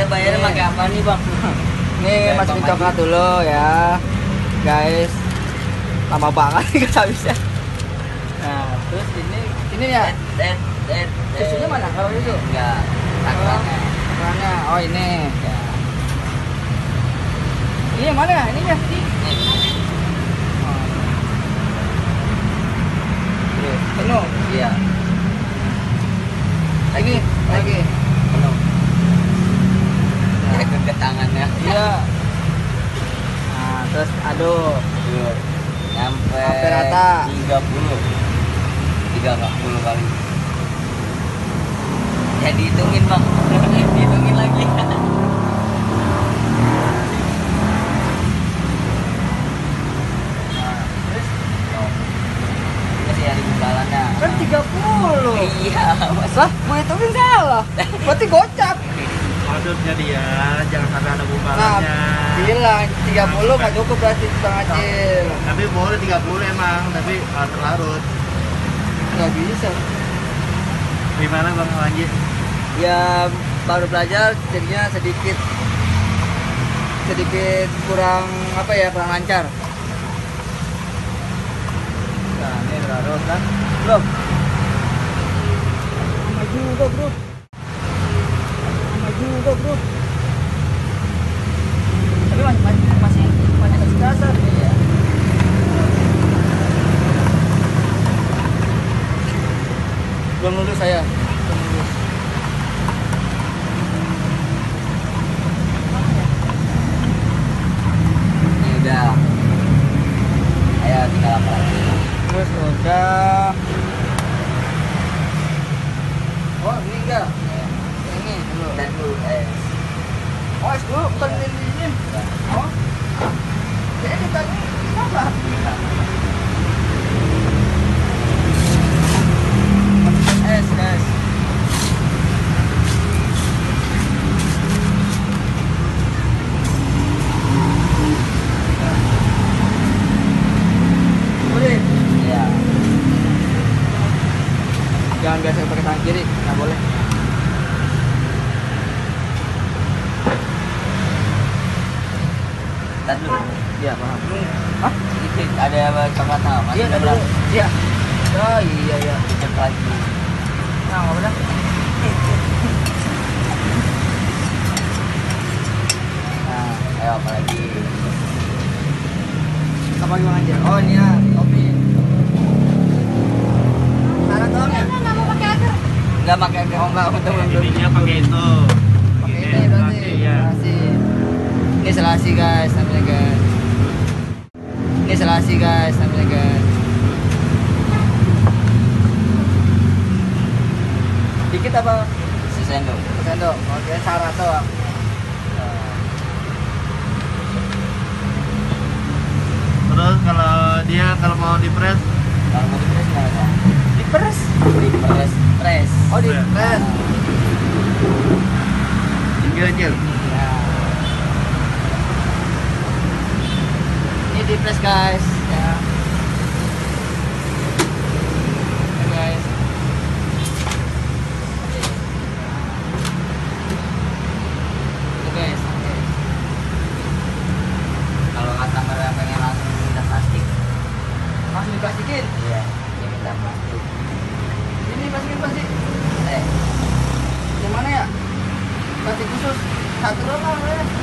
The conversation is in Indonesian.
bayarnya pakai apa nih bang? Nih masukin coklat dulu ya guys, lama banget nih gak bisa. Nah terus ini ya susunya mana kalau itu? Enggak, takarannya. Oh ini ya. Ini yang mana ya? Ini ya? Penuh? Iya. Lagi? Penuh. Ya ke tangannya. Iya. Nah terus aduk. Nyampe rata. 30 kali. Ya dihitungin bang. Dihitungin lagi. Kan 30. Iya, Lah, gue hitungin salah. Berarti gocap. Aduknya dia, jangan sampai ada Nah, gumpalannya. bilang 30 nggak cukup berarti setengah kecil. Tapi boleh 30 emang, tapi terlarut. Nggak bisa. Gimana Bang Wanji? Ya baru belajar jadinya sedikit kurang apa ya, kurang lancar. Nah, ini terlarut kan? Belum. Lama juga, bro. Tapi masih kasar. Iya. Belum lulus saya. Ini udah. Ayo tinggal apa lagi? Terus udah. Oh, ini enggak. Ini dulu. Dan dulu Oh, es dulu bukan ini. Oh. Jadi tadi apa? Es, guys. Boleh. Iya. Jangan biasa pakai tangan kiri, nggak boleh. Dan dulu. Iya, paham. Hah? Sedikit ada coklat apa? Iya, Masih dulu. Iya. Oh, iya. Dikit lagi. Nah, nggak benar. Nah, ayo apa lagi? Apa gimana aja? Oh, ini ya, kopi. Saran doang ya? Enggak pakai Enggak, betul. Ininya pakai itu. Pakai ini berarti. Iya. Ini selasi guys, namanya guys. Ini selasi guys, namanya guys. Dikit apa? sendok. Sendok. Oke, syarat doang. Terus kalau mau dipres, Kalau mau dipres gimana? Diperes. Press. Oh, diperes. kecil-kecil. Ya. Ini diperes guys, ya. Oke, guys. Oke, guys. Oke. Kalau kata mereka pengen langsung minta plastik. Langsung diplastikin. Iya, dia minta plastik. Ini masukin plastik. Yang mana ya? Plastik khusus. Satu doang ya.